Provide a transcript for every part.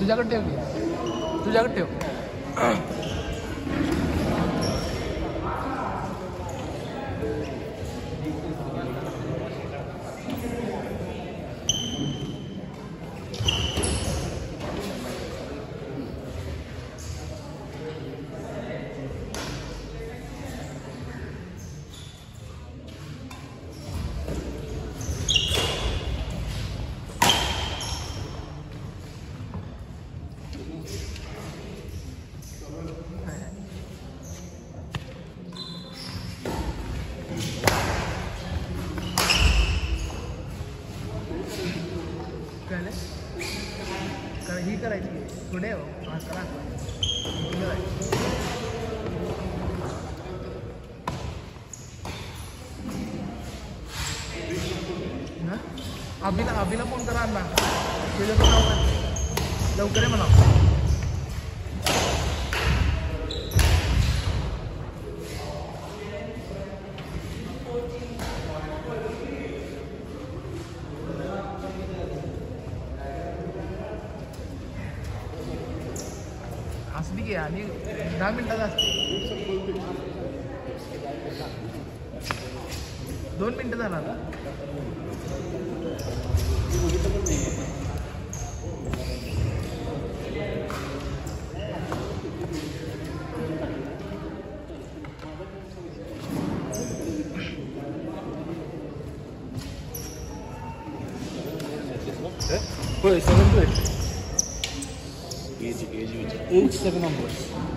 तुझ्याकडे ठेव की तुझ्याकडे ठेव. ही करायची पुढे हो करा अभिला फोन करा अण्णा तुझ्या लवकर आहे म्हणा. असली की आणि 10 मिनिटात असते 2 मिनिटं झाला आता. होय 7 एज 7 नंबर.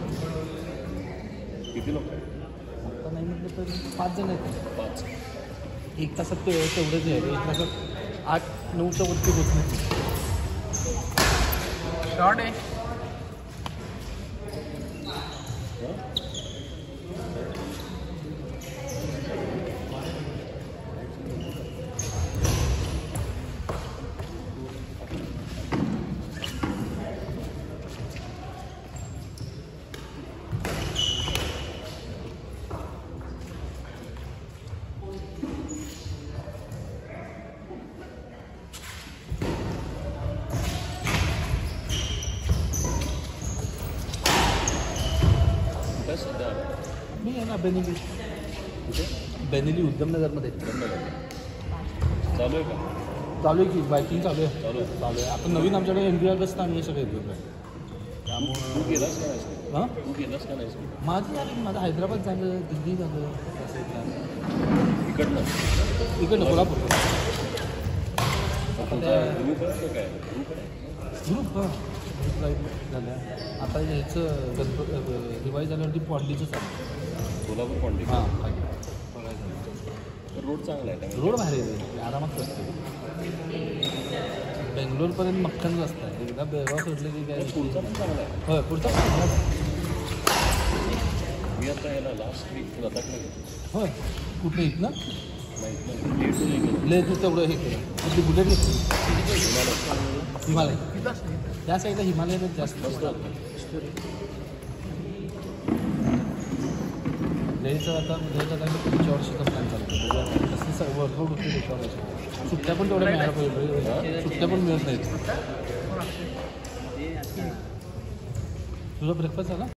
किती लोक आता नाही म्हटलं तर 5 जण आहेत. 5 1 तासात तेवढंच आहे. 1 तासात 8-9च्या वरती होत नाही. शॉर्ट आहे मी आहे ना बेनेली. कुठे बेनेली उद्धमनगरमध्ये चालू आहे का? चालू आहे की बायकिंग चालू आहे. चालू आहे. आता नवीन आमच्याकडे NBR बस आणि हे सगळे येतो त्यामुळे तू गेलास का नाही? हां तू गेलास का नाही? माझं झालं माझं हैदराबाद झालं दिल्ली झालं इकडनं कोल्हापूर काय ग्रुप झालं. आता ह्याचं दिवाळी झाल्यावरती पॉंडीचं चालतं. कोल्हापूर पॉंडी. हां बघायचं रोड चांगला आहे. रोड भारी आहे आरामात असते. बेंगलोरपर्यंत मक्खन रस्ता आहे. एकदा बेळगाव सोडलं की काय पुढचा पण चांगला आहे. होय पुढचा मी आता याला लास्ट वीक लदाखला गेलो. होय कुठे येत ना नाही ले तू तेवढं हे केलं ती बुलेट घेतली हिमालय. त्या साईडला हिमालयात जास्त लेचं आता पुढच्या वर्षीचा प्लॅन चालतो. कसं वर्कआउट होते त्याच्यावर. सुट्ट्या पण तेवढ्या मिळायला पाहिजे. सुट्ट्या पण मिळत नाहीत. तुझा ब्रेकफास्ट झाला.